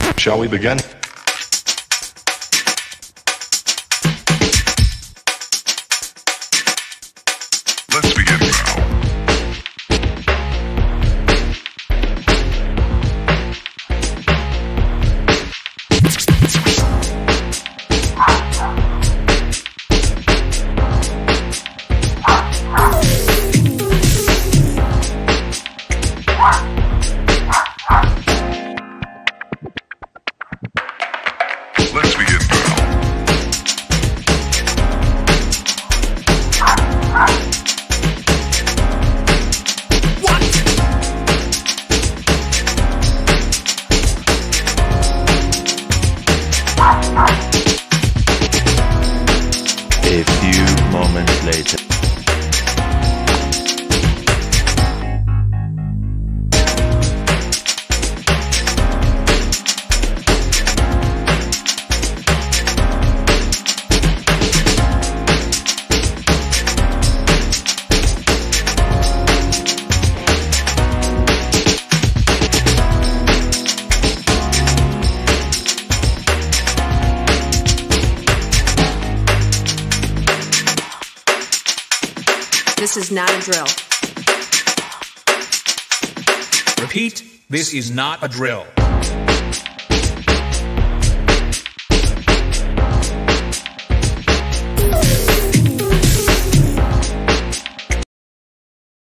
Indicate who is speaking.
Speaker 1: Shall we begin?
Speaker 2: Let's begin now. Let's begin now.
Speaker 3: A few moments later.
Speaker 4: This is not a drill.
Speaker 5: Repeat, this is not a drill.